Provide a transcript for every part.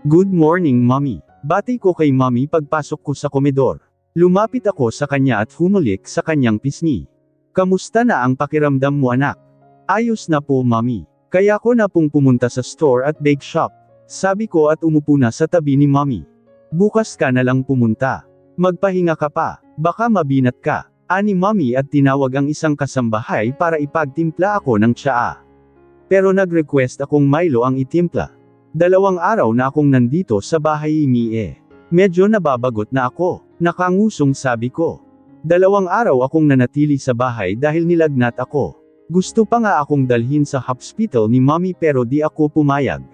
Good morning, Mommy. Bati ko kay Mommy pagpasok ko sa komedor. Lumapit ako sa kanya at humulik sa kanyang pisngi. Kamusta na ang pakiramdam mo, anak? Ayos na po, Mommy. Kaya ko na pong pumunta sa store at bake shop. Sabi ko at umupo na sa tabi ni Mommy. Bukas ka na lang pumunta. Magpahinga ka pa, baka mabinat ka. Ani Mommy at tinawag ang isang kasambahay para ipagtimpla ako ng tsaa. Pero nag-request akong Milo ang itimpla. 2 araw na akong nandito sa bahay Mie. Medyo nababagot na ako. Nakangusong sabi ko. 2 araw akong nanatili sa bahay dahil nilagnat ako. Gusto pa nga akong dalhin sa hospital ni Mommy pero di ako pumayag.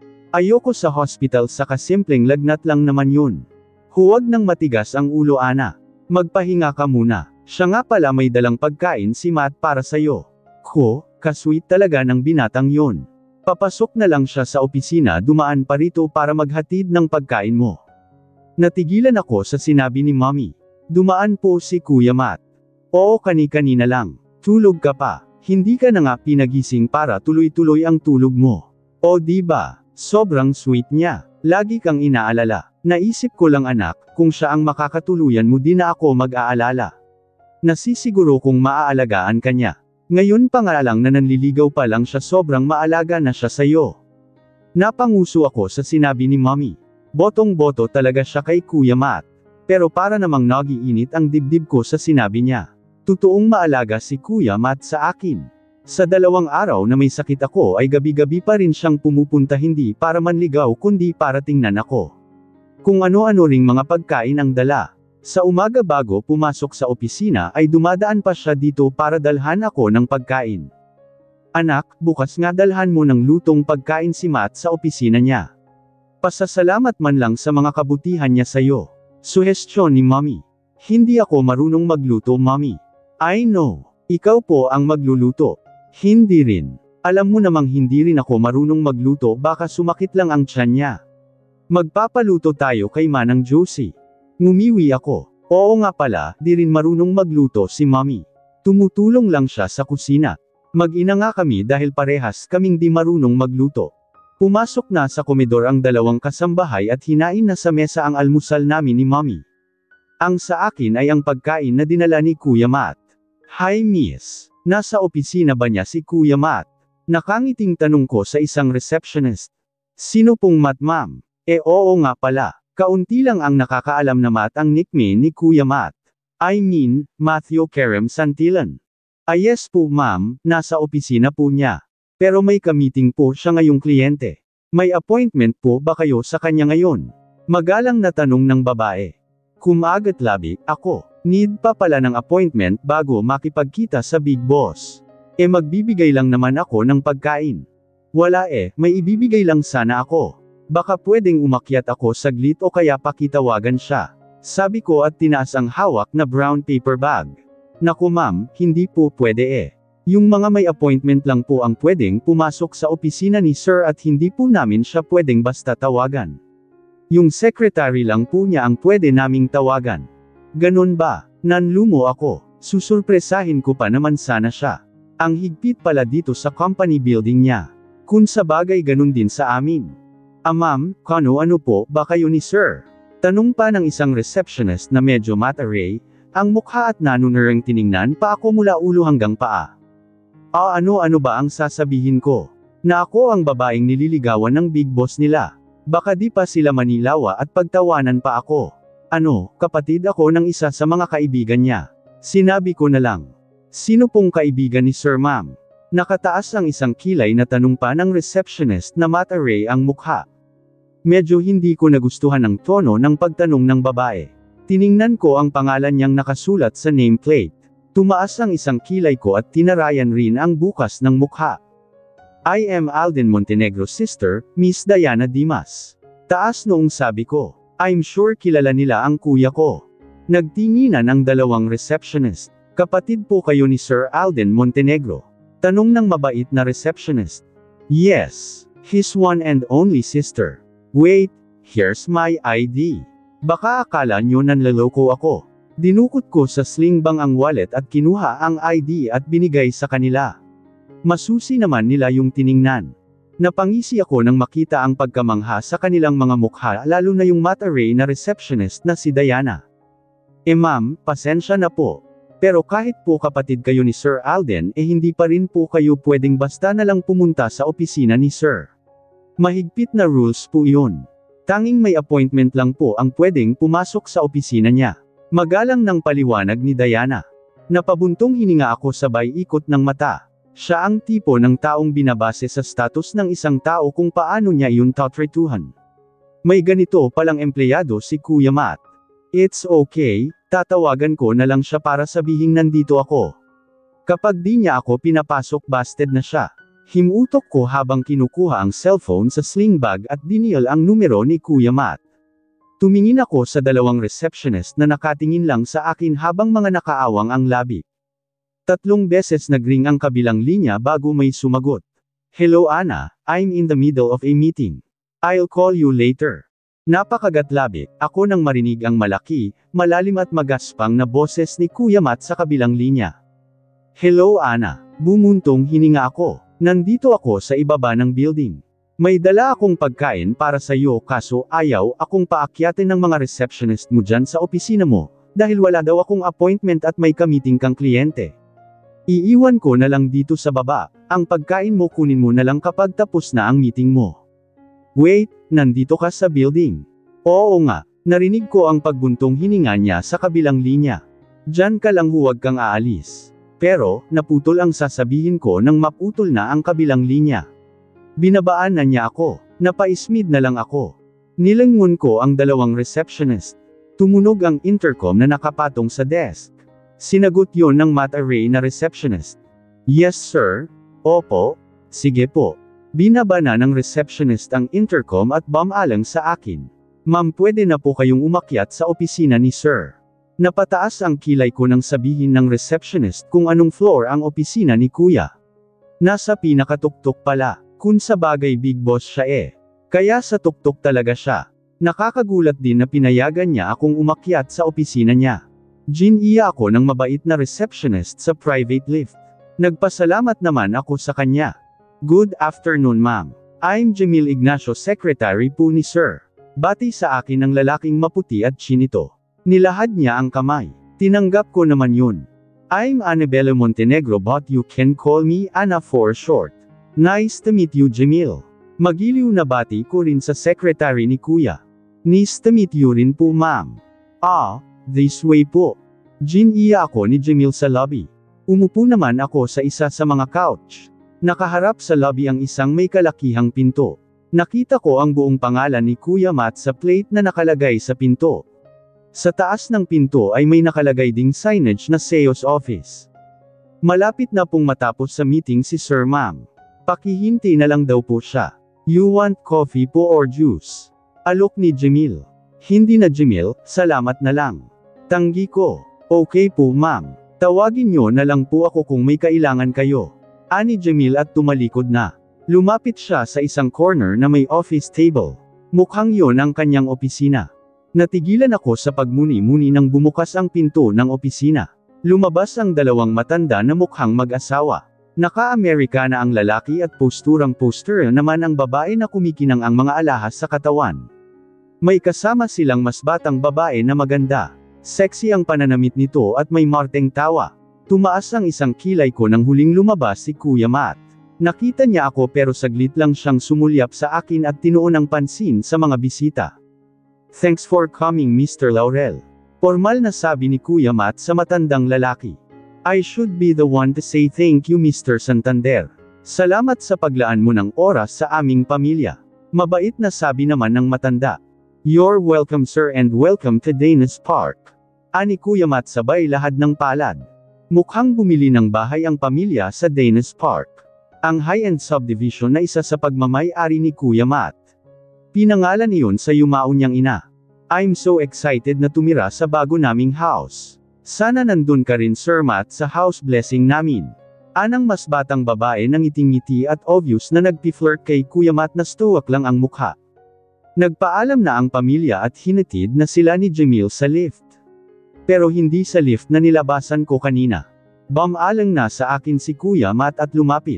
Ayoko sa hospital sa kasimpleng lagnat lang naman yun. Huwag nang matigas ang ulo, Ana. Magpahinga ka muna. Siya nga pala may dalang pagkain si Matt para sayo. Ko, kasweet talaga ng binatang yun. Papasok na lang siya sa opisina, dumaan pa rito para maghatid ng pagkain mo. Natigilan ako sa sinabi ni Mommy. Dumaan po si Kuya Matt. Oo, kani-kanina lang. Tulog ka pa. Hindi ka na nga pinagising para tuloy-tuloy ang tulog mo. O diba, sobrang sweet niya. Lagi kang inaalala. Naisip ko lang, anak, kung siya ang makakatuluyan mo di na ako mag-aalala. Nasisiguro kung maaalagaan ka niya. Ngayon pa nga lang na nanliligaw pa lang siya, sobrang maalaga na siya sayo. Napanguso ako sa sinabi ni Mommy. Botong-boto talaga siya kay Kuya Matt. Pero para namang nagiinit ang dibdib ko sa sinabi niya. Totoong maalaga si Kuya Matt sa akin. Sa 2 araw na may sakit ako ay gabi-gabi pa rin siyang pumupunta, hindi para manligaw kundi para tingnan ako. Kung ano-ano ring mga pagkain ang dala. Sa umaga bago pumasok sa opisina ay dumadaan pa siya dito para dalhan ako ng pagkain. Anak, bukas nga dalhan mo ng lutong pagkain si Matt sa opisina niya. Pasasalamat man lang sa mga kabutihan niya sayo. Suhestyon ni Mommy. Hindi ako marunong magluto, Mommy. I know. Ikaw po ang magluluto. Hindi rin. Alam mo namang hindi rin ako marunong magluto, baka sumakit lang ang tiyan niya. Magpapaluto tayo kay Manang Josie. Ngumiwi ako. Oo nga pala, di rin marunong magluto si Mommy. Tumutulong lang siya sa kusina. Mag-ina nga kami dahil parehas kaming di marunong magluto. Pumasok na sa komedor ang 2 kasambahay at hinain na sa mesa ang almusal namin ni Mommy. Ang sa akin ay ang pagkain na dinala ni Kuya Matt. Hi Miss, nasa opisina ba niya si Kuya Matt? Nakangiting tanong ko sa isang receptionist. Sino pong Matt, ma'am? Oo nga pala. Kaunti lang ang nakakaalam na Matt ang nickname ni Kuya Matt. I mean, Matthew Kerem Santillan. Yes po ma'am, nasa opisina po niya. Pero may ka-meeting po siya ngayong kliyente. May appointment po ba kayo sa kanya ngayon? Magalang na tanong ng babae. Kumagat labi, ako. Need pa pala ng appointment bago makipagkita sa big boss. Magbibigay lang naman ako ng pagkain. Wala may ibibigay lang sana ako. Baka pwedeng umakyat ako saglit o kaya pakitawagan siya. Sabi ko at tinaas ang hawak na brown paper bag. Naku ma'am, hindi po pwede Yung mga may appointment lang po ang pwedeng pumasok sa opisina ni sir at hindi po namin siya pwedeng basta tawagan. Yung secretary lang po niya ang pwede naming tawagan. Ganon ba? Nanlumo ako. Susurpresahin ko pa naman sana siya. Ang higpit pala dito sa company building niya. Kung sa bagay ganon din sa amin. Ma'am, ano po ba kayo ni sir? Tanong pa ng isang receptionist na medyo mataray, ang mukha at nanunurang tiningnan pa ako mula ulo hanggang paa. Ano ba ang sasabihin ko? Na ako ang babaeng nililigawan ng big boss nila. Baka di pa sila manilawa at pagtawanan pa ako. Kapatid ako ng isa sa mga kaibigan niya. Sinabi ko na lang. Sino pong kaibigan ni sir, ma'am? Nakataas ang isang kilay na tanong pa ng receptionist na mataray ang mukha. Medyo hindi ko nagustuhan ang tono ng pagtanong ng babae. Tiningnan ko ang pangalan niyang nakasulat sa nameplate. Tumaas ang isang kilay ko at tinarayan rin ang bukas ng mukha. I am Alden Montenegro, sister, Miss Diana Dimas. Taas noong sabi ko. I'm sure kilala nila ang kuya ko. Nagtinginan ang 2 receptionist. Kapatid po kayo ni Sir Alden Montenegro? Tanong ng mabait na receptionist. Yes, his one and only sister. Wait, here's my ID. Baka akala nyo nanloloko ako. Dinukot ko sa slingbang ang wallet at kinuha ang ID at binigay sa kanila. Masusi naman nila yung tiningnan. Napangisi ako nang makita ang pagkamangha sa kanilang mga mukha, lalo na yung matte array na receptionist na si Diana. Ma'am, pasensya na po. Pero kahit po kapatid kayo ni Sir Alden, hindi pa rin po kayo pwedeng basta na lang pumunta sa opisina ni Sir. Mahigpit na rules po yun. Tanging may appointment lang po ang pwedeng pumasok sa opisina niya. Magalang ng paliwanag ni Diana. Napabuntong hininga ako sabay ikot ng mata. Siya ang tipo ng taong binabase sa status ng isang tao kung paano niya iyon tatretuhan. May ganito palang empleyado si Kuya Matt. It's okay, tatawagan ko na lang siya para sabihing nandito ako. Kapag di niya ako pinapasok, busted na siya. Himutok ko habang kinukuha ang cellphone sa sling bag at dinial ang numero ni Kuya Matt. Tumingin ako sa dalawang receptionist na nakatingin lang sa akin habang mga nakaawang ang labi. 3 beses nagring ang kabilang linya bago may sumagot. Hello Anna, I'm in the middle of a meeting. I'll call you later. Napakagatlabi, ako nang marinig ang malaki, malalim at magaspang na boses ni Kuya Matt sa kabilang linya. Hello Anna, bumuntong hininga ako. Nandito ako sa ibaba ng building. May dala akong pagkain para sa iyo kaso ayaw akong paakyatin ng mga receptionist mo dyan sa opisina mo, dahil wala daw akong appointment at may ka-meeting kang kliyente. Iiwan ko na lang dito sa baba, ang pagkain mo kunin mo na lang kapag tapos na ang meeting mo. Wait, nandito ka sa building. Oo nga, narinig ko ang pagbuntong hininga niya sa kabilang linya. Diyan ka lang, huwag kang aalis. Pero, naputol ang sasabihin ko nang maputol na ang kabilang linya. Binabaan na niya ako. Napaismid na lang ako. Nilangon ko ang dalawang receptionist. Tumunog ang intercom na nakapatong sa desk. Sinagot yon ng matte array na receptionist. Yes sir. Opo. Sige po. Binaba na ng receptionist ang intercom at bumalang sa akin. Ma'am, pwede na po kayong umakyat sa opisina ni sir. Napataas ang kilay ko nang sabihin ng receptionist kung anong floor ang opisina ni Kuya. Nasa pinakatuktok pala, kung sa bagay big boss siya Kaya sa tuktok talaga siya. Nakakagulat din na pinayagan niya akong umakyat sa opisina niya. Giniya ako ng mabait na receptionist sa private lift. Nagpasalamat naman ako sa kanya. Good afternoon ma'am. I'm Jamil Ignacio, secretary po ni sir. Bati sa akin ng lalaking maputi at chinito. Nilahad niya ang kamay. Tinanggap ko naman yun. I'm Annabella Montenegro but you can call me Anna for short. Nice to meet you Jamil. Magiliw na bati ko rin sa secretary ni Kuya. Nice to meet you rin po ma'am. This way po. Giniya ako ni Jamil sa lobby. Umupo naman ako sa isa sa mga couch. Nakaharap sa lobby ang isang may kalakihang pinto. Nakita ko ang buong pangalan ni Kuya Matt sa plate na nakalagay sa pinto. Sa taas ng pinto ay may nakalagay ding signage na sales office. Malapit na pong matapos sa meeting si Sir Ma'am. Pakihinti na lang daw po siya. You want coffee po or juice? Alok ni Jamil. Hindi na Jamil, salamat na lang. Tanggi ko. Okay po ma'am. Tawagin nyo na lang po ako kung may kailangan kayo. Ani Jamil at tumalikod na. Lumapit siya sa isang corner na may office table. Mukhang yon ang kanyang opisina. Natigilan ako sa pagmuni-muni nang bumukas ang pinto ng opisina. Lumabas ang dalawang matanda na mukhang mag-asawa. Naka-Amerikana ang lalaki at posturang-poster naman ang babae na kumikinang ang mga alahas sa katawan. May kasama silang mas batang babae na maganda. Sexy ang pananamit nito at may marteng tawa. Tumaas ang isang kilay ko nang huling lumabas si Kuya Matt. Nakita niya ako pero saglit lang siyang sumulyap sa akin at tinuon ang pansin sa mga bisita. Thanks for coming Mr. Laurel. Formal na sabi ni Kuya Matt sa matandang lalaki. I should be the one to say thank you Mr. Santander. Salamat sa paglaan mo ng oras sa aming pamilya. Mabait na sabi naman ng matanda. You're welcome sir and welcome to Dana's Park. Ani Kuya Matt sabay lahad ng palad. Mukhang bumili ng bahay ang pamilya sa Dana's Park. Ang high-end subdivision na isa sa pagmamay-ari ni Kuya Matt. Pinangalan iyon sa yumao niyang ina. I'm so excited na tumira sa bago naming house. Sana nandun ka rin Sir Matt sa house blessing namin. Anang mas batang babae nang ngiting-ngiti at obvious na nagpi-flirt kay Kuya Matt na stoic lang ang mukha. Nagpaalam na ang pamilya at hinatid na sila ni Jamil sa lift. Pero hindi sa lift na nilabasan ko kanina. Bumalang na sa akin si Kuya Matt at lumapit.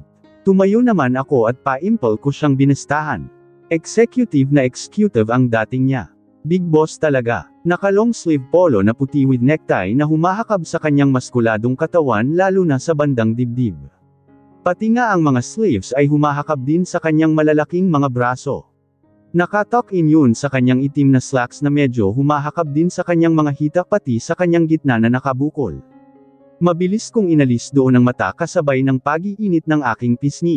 Tumayo naman ako at paimpol ko siyang binastahan. Executive na executive ang dating niya. Big boss talaga. Naka-long sleeve polo na puti with necktie na humahakab sa kanyang maskuladong katawan lalo na sa bandang dibdib. Pati nga ang mga sleeves ay humahakab din sa kanyang malalaking mga braso. Nakatok in yun sa kanyang itim na slacks na medyo humahakab din sa kanyang mga hita pati sa kanyang gitna na nakabukol. Mabilis kong inalis doon ang mata kasabay ng pag-iinit ng aking pisngi.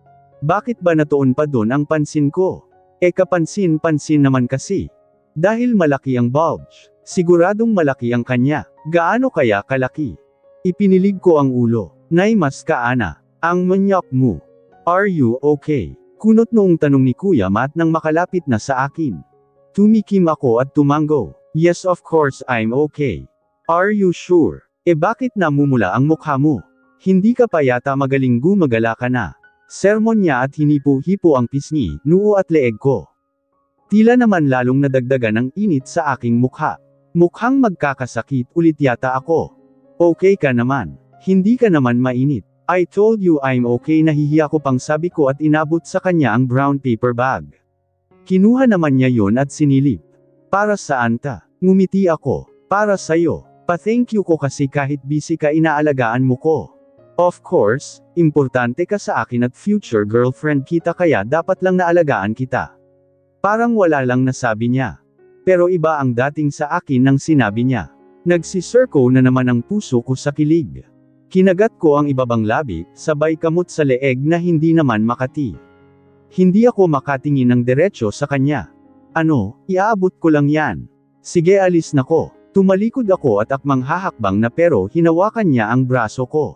Bakit ba natuon pa doon ang pansin ko? Kapansin-pansin naman kasi. Dahil malaki ang bulge. Siguradong malaki ang kanya. Gaano kaya kalaki? Ipinilig ko ang ulo. Nay mas kaana. Ang manyak mo. Are you okay? Kunot noong tanong ni Kuya Matt nang makalapit na sa akin. Tumikim ako at tumango. Yes of course I'm okay. Are you sure? Bakit namumula ang mukha mo? Hindi ka pa yata magaling gumagala ka na. Sermon niya at hinipo-hipo ang pisngi, noo at leeg ko. Tila naman lalong nadagdagan ang init sa aking mukha. Mukhang magkakasakit ulit yata ako. Okay ka naman. Hindi ka naman mainit. I told you I'm okay, nahihiya ko pang sabi ko at inabot sa kanya ang brown paper bag. Kinuha naman niya yon at sinilip. Para saan ta? Ngumiti ako. Para sayo. Pa-thank you ko kasi kahit busy ka inaalagaan mo ko. Of course, importante ka sa akin at future girlfriend kita kaya dapat lang naalagaan kita. Parang wala lang nasabi niya. Pero iba ang dating sa akin nang sinabi niya. Nagsisirko na naman ang puso ko sa kilig. Kinagat ko ang ibabang labi, sabay kamot sa leeg na hindi naman makati. Hindi ako makatingin ng diretsyo sa kanya. Ano, iaabot ko lang yan. Sige alis na ko. Tumalikod ako at akmang hahakbang na pero hinawakan niya ang braso ko.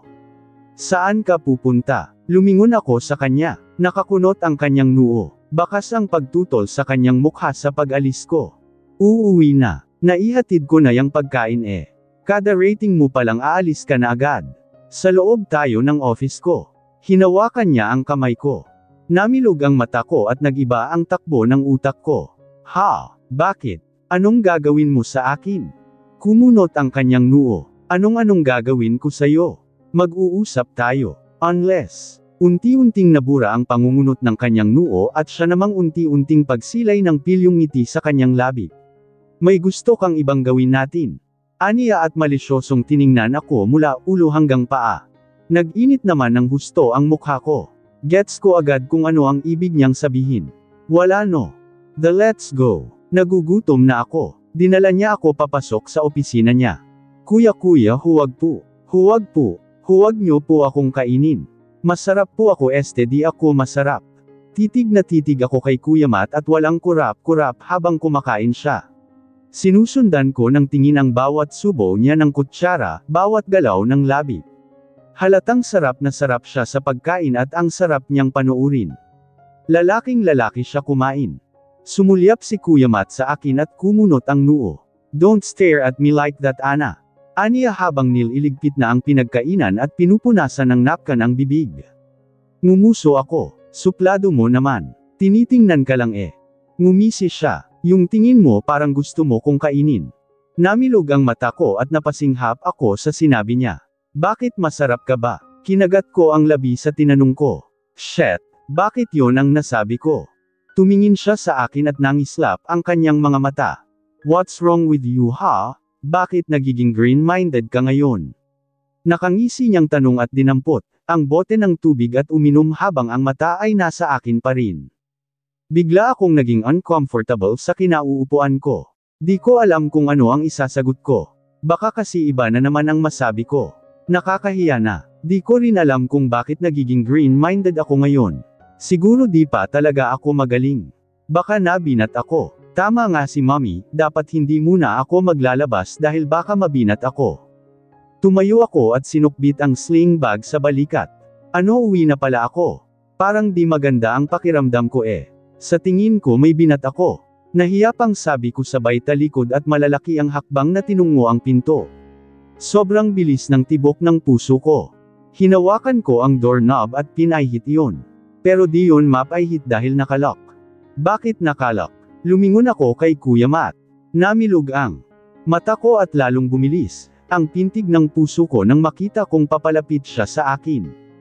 Saan ka pupunta? Lumingon ako sa kanya. Nakakunot ang kanyang noo. Bakas ang pagtutol sa kanyang mukha sa pag-alis ko. Uuwi na. Naihatid ko na yung pagkain Kada rating mo palang aalis ka na agad. Sa loob tayo ng office ko. Hinawakan niya ang kamay ko. Namilog ang mata ko at nagiba ang takbo ng utak ko. Ha? Bakit? Anong gagawin mo sa akin? Kumunot ang kanyang noo. Anong gagawin ko sa'yo? Mag-uusap tayo. Unless. Unti-unting nabura ang pangungunot ng kanyang noo at siya namang unti-unting pagsilay ng pilyong ngiti sa kanyang labi. May gusto kang ibang gawin natin. Aniya at malisyosong tiningnan ako mula ulo hanggang paa. Nag-init naman ng husto ang mukha ko. Gets ko agad kung ano ang ibig niyang sabihin. Wala no. The let's go. Nagugutom na ako. Dinala niya ako papasok sa opisina niya. Kuya huwag po. Huwag po. Huwag niyo po akong kainin. Masarap po ako di ako masarap. Titig na titig ako kay Kuya Matt at walang kurap-kurap habang kumakain siya. Sinusundan ko ng tingin ang bawat subo niya ng kutsara, bawat galaw ng labi. Halatang sarap na sarap siya sa pagkain at ang sarap niyang panuurin. Lalaking lalaki siya kumain. Sumulyap si Kuya Matt sa akin at kumunot ang noo. Don't stare at me like that Ana. Aniya habang nililigpit na ang pinagkainan at pinupunasan ng napkan ang bibig. Ngumuso ako. Suplado mo naman. Tinitingnan ka lang Ngumisi siya. Yung tingin mo parang gusto mo kong kainin. Namilog ang mata ko at napasinghap ako sa sinabi niya. Bakit masarap ka ba? Kinagat ko ang labi sa tinanong ko. Shit, bakit yon ang nasabi ko? Tumingin siya sa akin at nangislap ang kanyang mga mata. What's wrong with you ha? Bakit nagiging green-minded ka ngayon? Nakangisi niyang tanong at dinampot ang bote ng tubig at uminom habang ang mata ay nasa akin pa rin. Bigla akong naging uncomfortable sa kinauupuan ko. Di ko alam kung ano ang isasagot ko. Baka kasi iba na naman ang masabi ko. Nakakahiya na. Di ko rin alam kung bakit nagiging green-minded ako ngayon. Siguro di pa talaga ako magaling. Baka nabinat ako. Tama nga si Mommy, dapat hindi muna ako maglalabas dahil baka mabinat ako. Tumayo ako at sinukbit ang sling bag sa balikat. Ano, uwi na pala ako? Parang di maganda ang pakiramdam ko Sa tingin ko may binat ako. Nahiya pang sabi ko sabay talikod at malalaki ang hakbang na tinungo ang pinto. Sobrang bilis ng tibok ng puso ko. Hinawakan ko ang doorknob at pinahit iyon. Pero di yun mapahit dahil nakalock. Bakit nakalock? Lumingon ako kay Kuya Matt. Namilog ang mata ko at lalong bumilis ang pintig ng puso ko nang makita kong papalapit siya sa akin.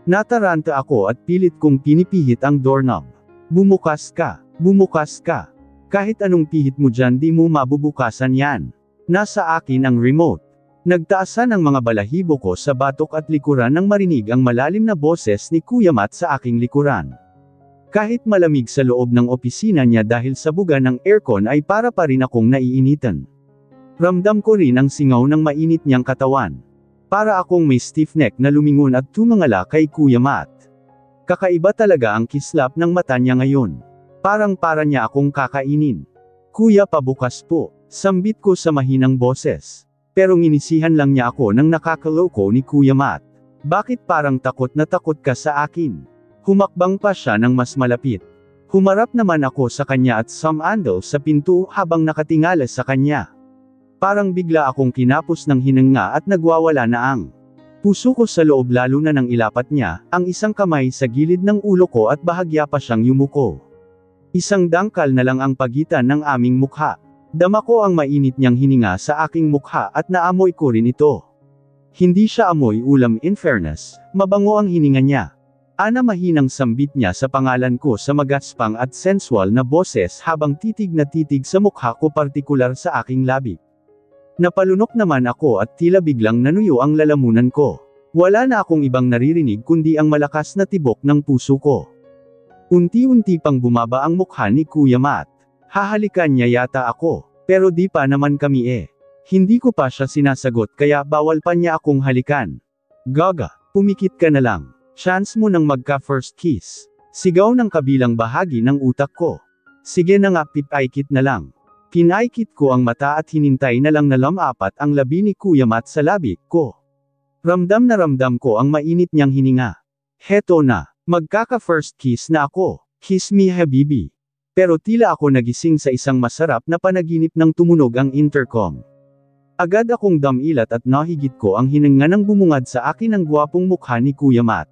Nataranta ako at pilit kong pinipihit ang doorknob. Bumukas ka, bumukas ka. Kahit anong pihit mo dyan di mo mabubukasan yan. Nasa akin ang remote. Nagtaasan ang mga balahibo ko sa batok at likuran nang marinig ang malalim na boses ni Kuya Matt sa aking likuran. Kahit malamig sa loob ng opisina niya dahil sa buga ng aircon ay para pa rin akong naiinitan. Ramdam ko rin ang singaw ng mainit niyang katawan. Para akong may stiff neck na lumingon at tumangala kay Kuya Matt. Kakaiba talaga ang kislap ng mata niya ngayon. Parang para niya akong kakainin. Kuya, pabukas po. Sambit ko sa mahinang boses. Pero nginisihan lang niya ako nang nakakaloko ni Kuya Matt. Bakit parang takot na takot ka sa akin? Humakbang pa siya ng mas malapit. Humarap naman ako sa kanya at sumandal sa pinto habang nakatingala sa kanya. Parang bigla akong kinapos ng hinanga at nagwawala na ang puso ko sa loob lalo na nang ilapat niya, ang isang kamay sa gilid ng ulo ko at bahagya pa siyang yumuko. Isang dangkal na lang ang pagitan ng aming mukha. Dama ko ang mainit niyang hininga sa aking mukha at naamoy ko rin ito. Hindi siya amoy ulam in fairness, mabango ang hininga niya. Ana mahinang sambit niya sa pangalan ko sa magaspang at sensual na boses habang titig na titig sa mukha ko partikular sa aking labi. Napalunok naman ako at tila biglang nanuyo ang lalamunan ko. Wala na akong ibang naririnig kundi ang malakas na tibok ng puso ko. Unti-unti pang bumaba ang mukha ni Kuya Matt. Hahalikan niya yata ako, pero di pa naman kami eh. Hindi ko pa siya sinasagot kaya bawal pa niya akong halikan. Gaga, pumikit ka na lang. Chance mo nang magka first kiss. Sigaw ng kabilang bahagi ng utak ko. Sige na nga, pipaikit na lang. Pinaikit ko ang mata at hinintay na lang na lumapat ang labi ni Kuya Matt sa labi ko. Ramdam na ramdam ko ang mainit niyang hininga. Heto na, magkaka first kiss na ako. Kiss me habibi. Pero tila ako nagising sa isang masarap na panaginip nang tumunog ang intercom. Agad akong damilat at nahigit ko ang hininga nang bumungad sa akin ang gwapong mukha ni Kuya Matt.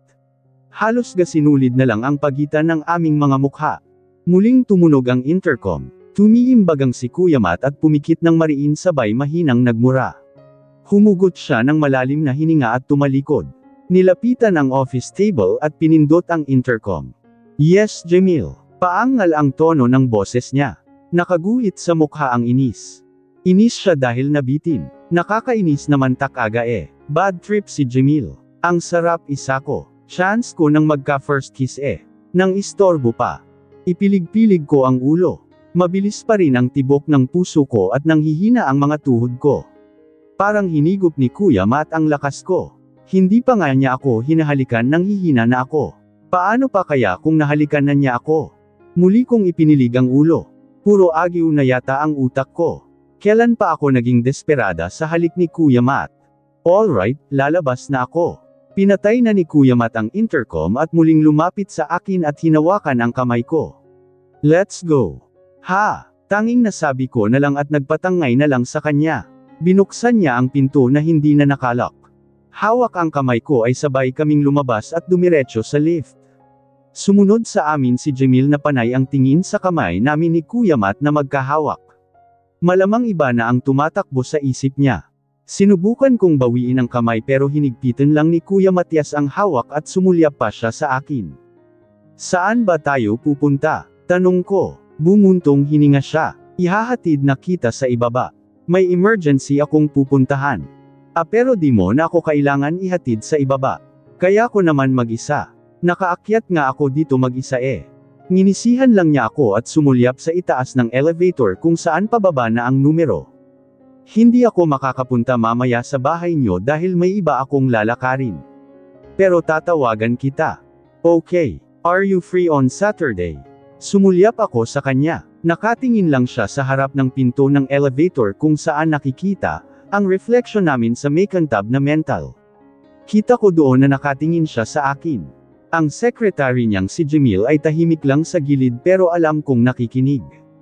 Halos gasinulid na lang ang pagitan ng aming mga mukha. Muling tumunog ang intercom. Tumiimbagang si Kuya Matt at pumikit ng mariin sabay mahinang nagmura. Humugot siya ng malalim na hininga at tumalikod. Nilapitan ang office table at pinindot ang intercom. Yes, Jamil. Paangal ang tono ng boses niya. Nakaguhit sa mukha ang inis. Inis siya dahil nabitin. Nakakainis naman takaga eh. Bad trip si Jamil. Ang sarap isa ko. Chance ko nang magka first kiss eh. Nang istorbo pa. Ipilig-pilig ko ang ulo. Mabilis pa rin ang tibok ng puso ko at nanghihina ang mga tuhod ko. Parang hinigop ni Kuya Matt ang lakas ko. Hindi pa nga niya ako hinahalikan nang hihina na ako. Paano pa kaya kung nahalikan na niya ako? Muli kong ipinilig ang ulo. Puro agiw na yata ang utak ko. Kailan pa ako naging desperada sa halik ni Kuya Matt? Alright, lalabas na ako. Pinatay na ni Kuya Matt ang intercom at muling lumapit sa akin at hinawakan ang kamay ko. Let's go. Ha! Tanging nasabi ko na lang at nagpatangay na lang sa kanya. Binuksan niya ang pinto na hindi na nakalak. Hawak ang kamay ko ay sabay kaming lumabas at dumiretso sa lift. Sumunod sa amin si Jamil na panay ang tingin sa kamay namin ni Kuya Matt na magkahawak. Malamang iba na ang tumatakbo sa isip niya. Sinubukan kong bawiin ang kamay pero hinigpitan lang ni Kuya Matias ang hawak at sumulyap pa siya sa akin. Saan ba tayo pupunta? Tanong ko. Bumuntong hininga siya. Ihahatid na kita sa ibaba. May emergency akong pupuntahan. Pero di mo na ako kailangan ihatid sa ibaba. Kaya ko naman mag-isa. Nakaakyat nga ako dito mag-isa eh. Nginisihan lang niya ako at sumulyap sa itaas ng elevator kung saan pababa na ang numero. Hindi ako makakapunta mamaya sa bahay niyo dahil may iba akong lalakarin. Pero tatawagan kita. Okay, are you free on Saturday? Sumulyap ako sa kanya. Nakatingin lang siya sa harap ng pinto ng elevator kung saan nakikita ang reflection namin sa may kantab na mental. Kita ko doon na nakatingin siya sa akin. Ang secretary niyang si Jamil ay tahimik lang sa gilid pero alam kong nakikinig.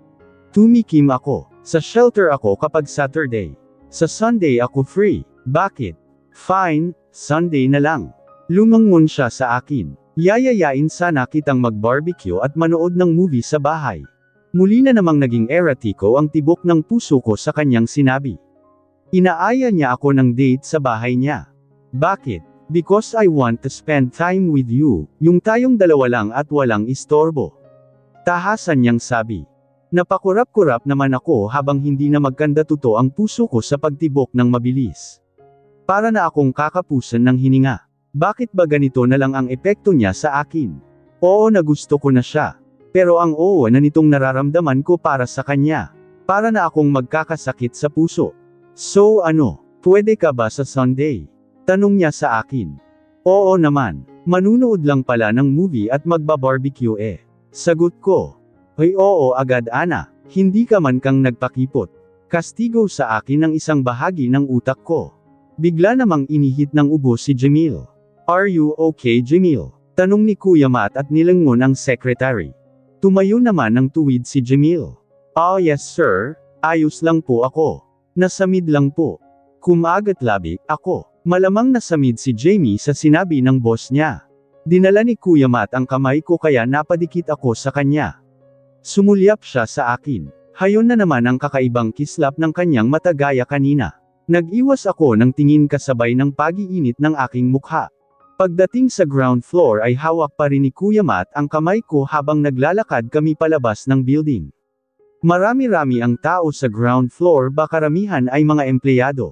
Tumikim ako. Sa shelter ako kapag Saturday. Sa Sunday ako free. Bakit? Fine, Sunday na lang. Lumangon siya sa akin. Yayayain sana kitang mag-barbecue at manood ng movie sa bahay. Muli na namang naging erratiko ang tibok ng puso ko sa kanyang sinabi. Inaaya niya ako ng date sa bahay niya. Bakit? Because I want to spend time with you, yung tayong dalawa lang at walang istorbo. Tahasan niyang sabi. Napakurap-kurap naman ako habang hindi na magkandatuto ang puso ko sa pagtibok ng mabilis. Para na akong kakapusan ng hininga. Bakit ba ganito na lang ang epekto niya sa akin? Oo na gusto ko na siya. Pero ang oo na nitong nararamdaman ko para sa kanya. Para na akong magkakasakit sa puso. So ano, pwede ka ba sa Sunday? Tanong niya sa akin. Oo naman, manunood lang pala ng movie at magba-barbecue eh. Sagot ko. Ay oo agad Ana, hindi ka man kang nagpakipot. Kastigo sa akin ng isang bahagi ng utak ko. Bigla namang inihit ng ubo si Jamil. Are you okay Jamil? Tanong ni Kuya Matt at nilangon ang secretary. Tumayo naman ng tuwid si Jamil. Oh yes sir, ayos lang po ako. Nasamid lang po. Kumagat labi, ako. Malamang nasamid si Jamie sa sinabi ng boss niya. Dinala ni Kuya Matt ang kamay ko kaya napadikit ako sa kanya. Sumulyap siya sa akin. Hayon na naman ang kakaibang kislap ng kanyang mata gaya kanina. Nag-iwas ako ng tingin kasabay ng pag-iinit ng aking mukha. Pagdating sa ground floor ay hawak pa rin ni Kuya Matt ang kamay ko habang naglalakad kami palabas ng building. Marami-rami ang tao sa ground floor bakaramihan ay mga empleyado.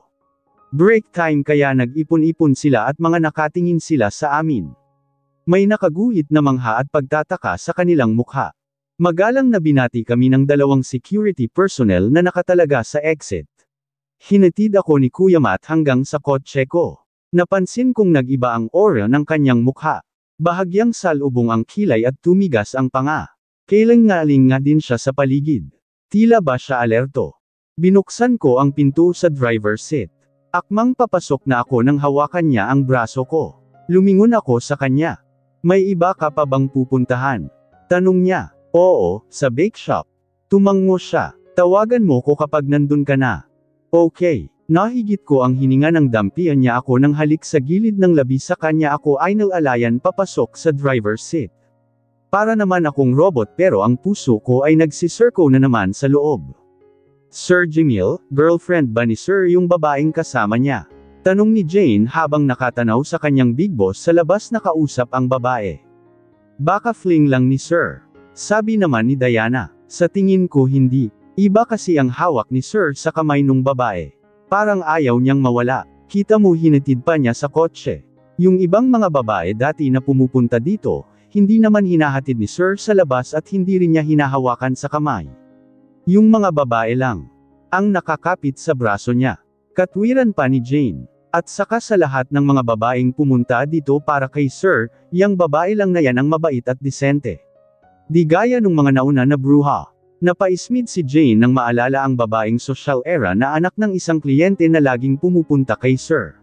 Break time kaya nag-ipon-ipon sila at mga nakatingin sila sa amin. May nakaguhit na mangha at pagtataka sa kanilang mukha. Magalang na binati kami ng dalawang security personnel na nakatalaga sa exit. Hinatid ako ni Kuya Matt hanggang sa kotse ko. Napansin kong nag-iba ang aura ng kanyang mukha. Bahagyang salubong ang kilay at tumigas ang panga. Kailangaling nga din siya sa paligid. Tila ba siya alerto? Binuksan ko ang pinto sa driver's seat. Akmang papasok na ako nang hawakan niya ang braso ko. Lumingon ako sa kanya. May iba ka pa bang pupuntahan? Tanong niya. Oo, sa bake shop. Tumango siya. Tawagan mo ko kapag nandun ka na. Okay. Nahigit ko ang hininga ng dampian niya ako nang halik sa gilid ng labi sa kanya ako ay nalalayan papasok sa driver's seat. Para naman akong robot pero ang puso ko ay nagsisirko na naman sa loob. Sir Jamil, girlfriend ba ni Sir yung babaeng kasama niya? Tanong ni Jane habang nakatanaw sa kanyang big boss sa labas na kausap ang babae. Baka fling lang ni Sir. Sabi naman ni Diana, sa tingin ko hindi. Iba kasi ang hawak ni Sir sa kamay nung babae. Parang ayaw niyang mawala. Kita mo hinatid pa niya sa kotse. Yung ibang mga babae dati na pumupunta dito, hindi naman hinahatid ni Sir sa labas at hindi rin niya hinahawakan sa kamay. Yung mga babae lang ang nakakapit sa braso niya. Katwiran pa ni Jane. At saka sa lahat ng mga babaeng pumunta dito para kay Sir, yang babae lang na yan ang mabait at disente. Di gaya nung mga nauna na bruha. Napaismid si Jane nang maalala ang babaeng social era na anak ng isang kliyente na laging pumupunta kay Sir.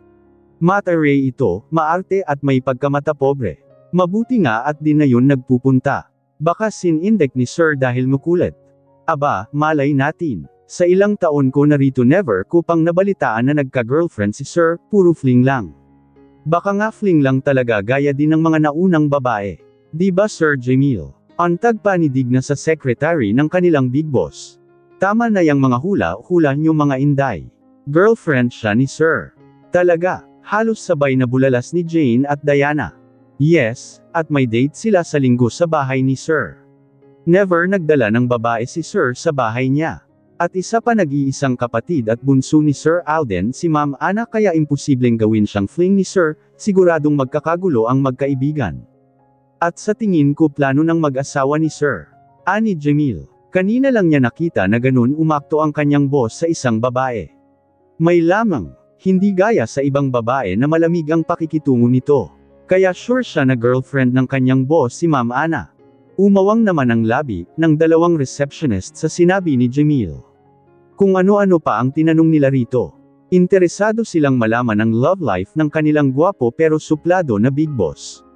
Mataray ito, maarte at may pagkamata pobre. Mabuti nga at di na yun nagpupunta. Baka sinindek ni Sir dahil mukulit. Aba, malay natin. Sa ilang taon ko narito never ko pang nabalitaan na nagka-girlfriend si Sir, puro fling lang. Baka nga fling lang talaga gaya din ng mga naunang babae. Di ba Sir Jamil? Antag panidig na sa secretary ng kanilang big boss. Tama na yang mga hula-hula nyo mga inday. Girlfriend siya ni Sir. Talaga, halos sabay na bulalas ni Jane at Diana. Yes, at may date sila sa linggo sa bahay ni Sir. Never nagdala ng babae si Sir sa bahay niya. At isa pa nag-iisang kapatid at bunso ni Sir Alden si Ma'am Ana kaya imposibleng gawin siyang fling ni Sir, siguradong magkakagulo ang magkaibigan. At sa tingin ko plano ng mag-asawa ni Sir. Ani Jamil. Kanina lang niya nakita na ganun umakto ang kanyang boss sa isang babae. May lamang, hindi gaya sa ibang babae na malamig ang pakikitungo nito. Kaya sure siya na girlfriend ng kanyang boss si Ma'am Ana. Umawang naman ang labi ng dalawang receptionist sa sinabi ni Jamil. Kung ano-ano pa ang tinanong nila rito. Interesado silang malaman ang love life ng kanilang gwapo pero suplado na big boss.